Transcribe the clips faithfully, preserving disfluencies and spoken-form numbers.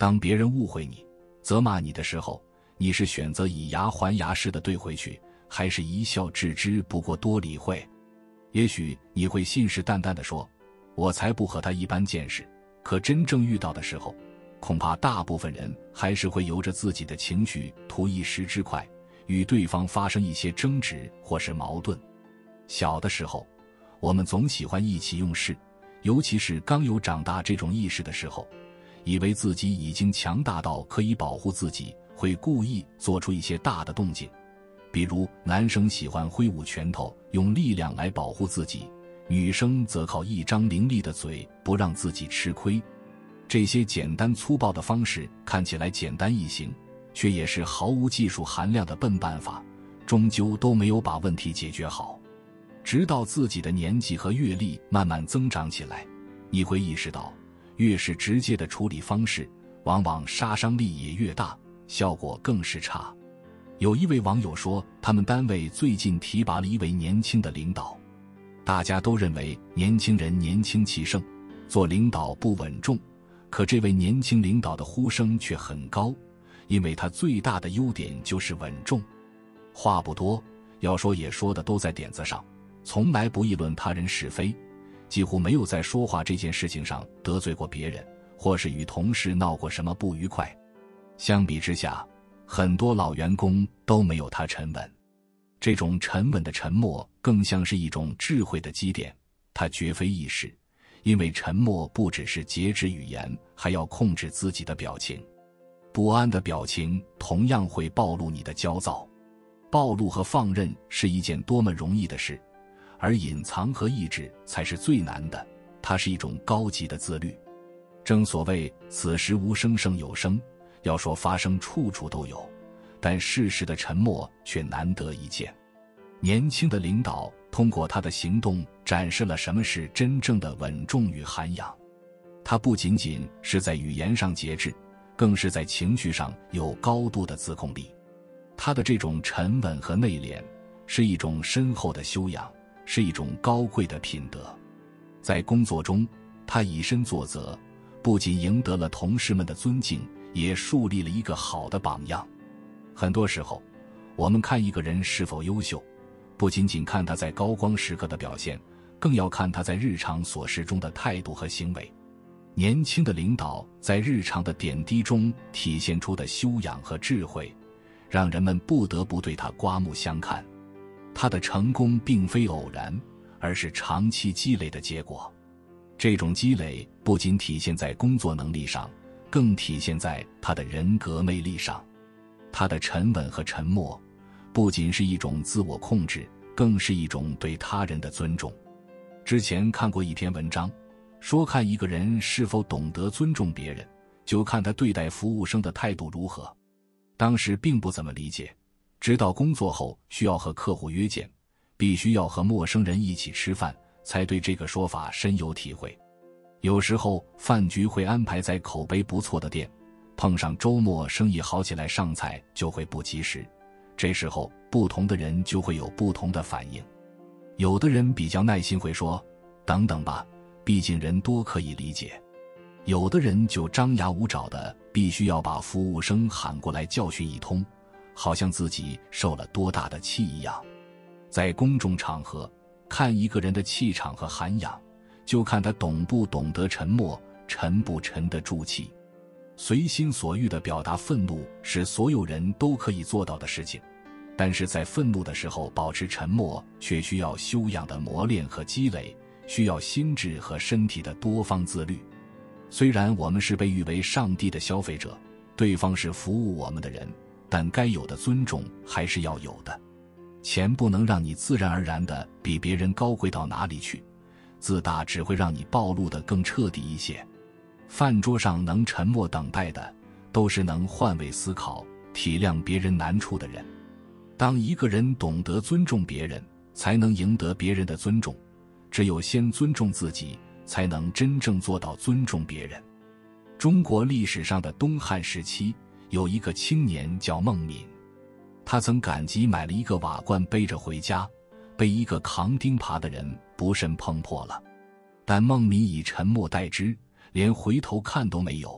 当别人误会你、责骂你的时候，你是选择以牙还牙似的对回去，还是一笑置之不过多理会？也许你会信誓旦旦地说，我才不和他一般见识，可真正遇到的时候，恐怕大部分人还是会由着自己的情绪图一时之快，与对方发生一些争执或是矛盾。小的时候，我们总喜欢意气用事，尤其是刚有长大这种意识的时候，以为自己已经强大到可以保护自己，会故意做出一些大的动静。比如男生喜欢挥舞拳头，用力量来保护自己，女生则靠一张伶俐的嘴不让自己吃亏。这些简单粗暴的方式看起来简单易行，却也是毫无技术含量的笨办法，终究都没有把问题解决好。直到自己的年纪和阅历慢慢增长起来，你会意识到，越是直接的处理方式，往往杀伤力也越大，效果更是差。有一位网友说，他们单位最近提拔了一位年轻的领导，大家都认为年轻人年轻气盛，做领导不稳重，可这位年轻领导的呼声却很高，因为他最大的优点就是稳重，话不多，要说也说的都在点子上，从来不议论他人是非，几乎没有在说话这件事情上得罪过别人，或是与同事闹过什么不愉快。相比之下，很多老员工都没有他沉稳。这种沉稳的沉默更像是一种智慧的积淀，他绝非易事，因为沉默不只是节制语言，还要控制自己的表情。不安的表情同样会暴露你的焦躁。暴露和放任是一件多么容易的事，而隐藏和抑制才是最难的，它是一种高级的自律。正所谓此时无声胜有声，要说发生处处都有，但适时的沉默却难得一见。年轻的领导通过他的行动展示了什么是真正的稳重与涵养。他不仅仅是在语言上节制，更是在情绪上有高度的自控力。他的这种沉稳和内敛是一种深厚的修养，是一种高贵的品德。在工作中，他以身作则，不仅赢得了同事们的尊敬，也树立了一个好的榜样。很多时候，我们看一个人是否优秀，不仅仅看他在高光时刻的表现，更要看他在日常琐事中的态度和行为。年轻的领导在日常的点滴中体现出的修养和智慧，让人们不得不对他刮目相看。他的成功并非偶然，而是长期积累的结果。这种积累不仅体现在工作能力上，更体现在他的人格魅力上。他的沉稳和沉默，不仅是一种自我控制，更是一种对他人的尊重。之前看过一篇文章，说看一个人是否懂得尊重别人，就看他对待服务生的态度如何。当时并不怎么理解，直到工作后需要和客户约见，必须要和陌生人一起吃饭，才对这个说法深有体会。有时候饭局会安排在口碑不错的店，碰上周末生意好起来，上菜就会不及时，这时候不同的人就会有不同的反应。有的人比较耐心，会说等等吧，毕竟人多可以理解。有的人就张牙舞爪的，必须要把服务生喊过来教训一通，好像自己受了多大的气一样。在公众场合，看一个人的气场和涵养，就看他懂不懂得沉默，沉不沉得住气。随心所欲地表达愤怒是所有人都可以做到的事情，但是在愤怒的时候保持沉默，却需要修养的磨练和积累，需要心智和身体的多方自律。虽然我们是被誉为上帝的消费者，对方是服务我们的人，但该有的尊重还是要有的。钱不能让你自然而然地比别人高贵到哪里去，自大只会让你暴露得更彻底一些。饭桌上能沉默等待的，都是能换位思考、体谅别人难处的人。当一个人懂得尊重别人，才能赢得别人的尊重。只有先尊重自己，才能真正做到尊重别人。中国历史上的东汉时期，有一个青年叫孟敏，他曾赶集买了一个瓦罐背着回家，被一个扛钉耙的人不慎碰破了。但孟敏以沉默待之，连回头看都没有，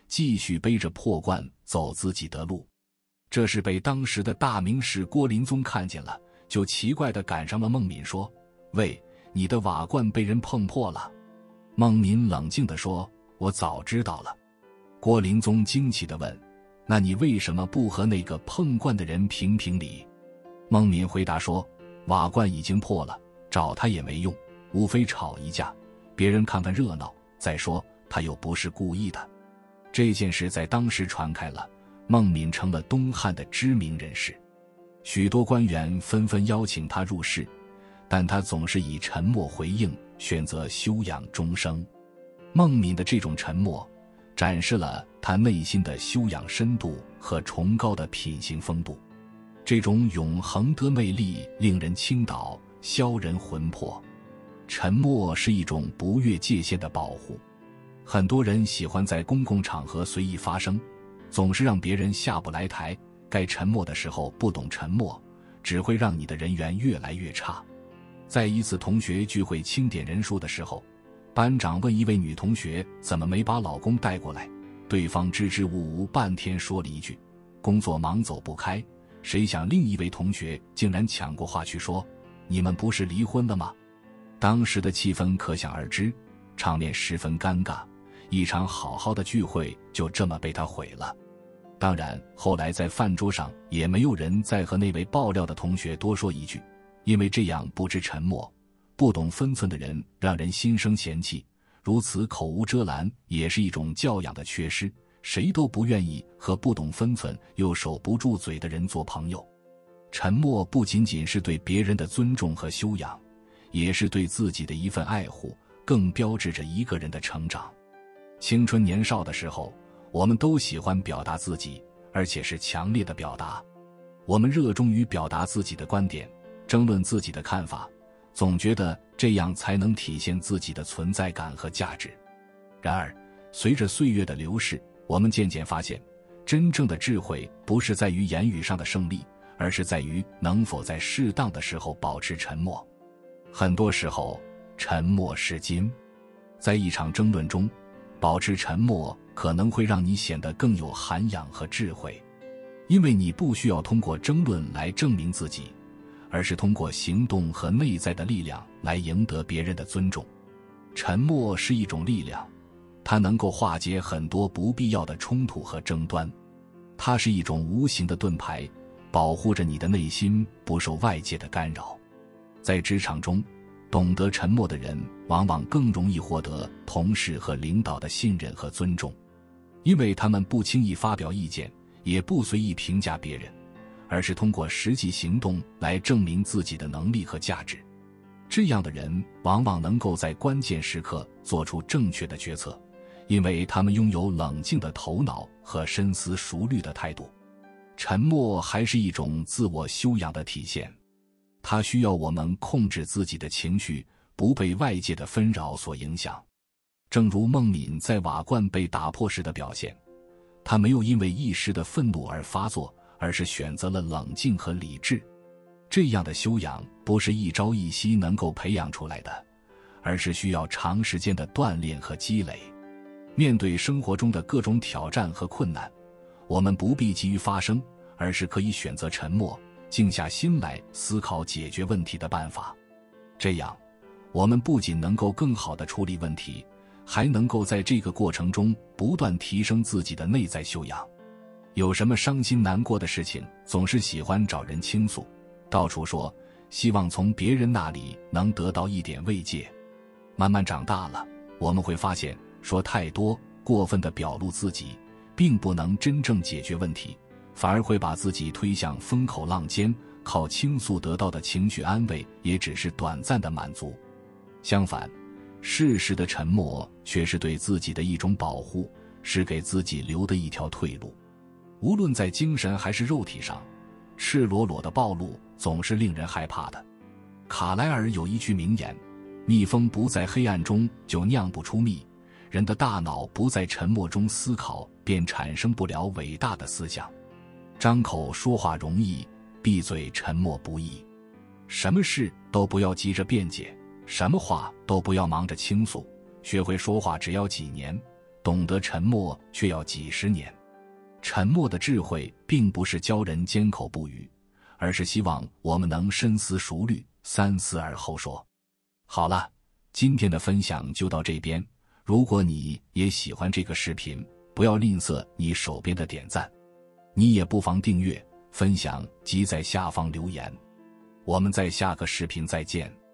继续背着破罐走自己的路。这是被当时的大名士郭林宗看见了，就奇怪地赶上了孟敏说：“喂，你的瓦罐被人碰破了。”孟敏冷静地说：“我早知道了。”郭林宗惊奇地问：“那你为什么不和那个碰罐的人评评理？”孟敏回答说：“瓦罐已经破了，找他也没用，无非吵一架，别人看看热闹。再说他又不是故意的。”这件事在当时传开了，孟敏成了东汉的知名人士，许多官员纷纷邀请他入仕，但他总是以沉默回应，选择休养终生。孟敏的这种沉默展示了他内心的修养深度和崇高的品行风度，这种永恒的魅力令人倾倒，销人魂魄。沉默是一种不越界限的保护。很多人喜欢在公共场合随意发声，总是让别人下不来台，该沉默的时候不懂沉默，只会让你的人缘越来越差。在一次同学聚会清点人数的时候，班长问一位女同学怎么没把老公带过来，对方支支吾吾半天说了一句：“工作忙走不开。”谁想另一位同学竟然抢过话去说：“你们不是离婚了吗？”当时的气氛可想而知，场面十分尴尬，一场好好的聚会就这么被他毁了。当然，后来在饭桌上也没有人再和那位爆料的同学多说一句，因为这样不知沉默、不懂分寸的人让人心生嫌弃，如此口无遮拦也是一种教养的缺失，谁都不愿意和不懂分寸又守不住嘴的人做朋友。沉默不仅仅是对别人的尊重和修养，也是对自己的一份爱护，更标志着一个人的成长。青春年少的时候，我们都喜欢表达自己，而且是强烈的表达。我们热衷于表达自己的观点，争论自己的看法，总觉得这样才能体现自己的存在感和价值。然而，随着岁月的流逝，我们渐渐发现，真正的智慧不是在于言语上的胜利，而是在于能否在适当的时候保持沉默。很多时候，沉默是金。在一场争论中，保持沉默可能会让你显得更有涵养和智慧，因为你不需要通过争论来证明自己，而是通过行动和内在的力量来赢得别人的尊重。沉默是一种力量，它能够化解很多不必要的冲突和争端，它是一种无形的盾牌，保护着你的内心不受外界的干扰。在职场中，懂得沉默的人往往更容易获得同事和领导的信任和尊重，因为他们不轻易发表意见，也不随意评价别人，而是通过实际行动来证明自己的能力和价值。这样的人往往能够在关键时刻做出正确的决策，因为他们拥有冷静的头脑和深思熟虑的态度。沉默还是一种自我修养的体现，它需要我们控制自己的情绪，不被外界的纷扰所影响。正如孟敏在瓦罐被打破时的表现，他没有因为一时的愤怒而发作，而是选择了冷静和理智。这样的修养不是一朝一夕能够培养出来的，而是需要长时间的锻炼和积累。面对生活中的各种挑战和困难，我们不必急于发声，而是可以选择沉默，静下心来思考解决问题的办法。这样，我们不仅能够更好地处理问题，还能够在这个过程中不断提升自己的内在修养。有什么伤心难过的事情，总是喜欢找人倾诉，到处说，希望从别人那里能得到一点慰藉。慢慢长大了，我们会发现，说太多，过分地表露自己，并不能真正解决问题，反而会把自己推向风口浪尖，靠倾诉得到的情绪安慰也只是短暂的满足。相反，适时的沉默却是对自己的一种保护，是给自己留的一条退路。无论在精神还是肉体上，赤裸裸的暴露总是令人害怕的。卡莱尔有一句名言：蜜蜂不在黑暗中就酿不出蜜，人的大脑不在沉默中思考，便产生不了伟大的思想。张口说话容易，闭嘴沉默不易。什么事都不要急着辩解，什么话都不要忙着倾诉，学会说话只要几年， 懂得沉默却要几十年。沉默的智慧并不是教人缄口不语，而是希望我们能深思熟虑，三思而后说。好了，今天的分享就到这边。如果你也喜欢这个视频，不要吝啬你手边的点赞，你也不妨订阅、分享及在下方留言。我们在下个视频再见。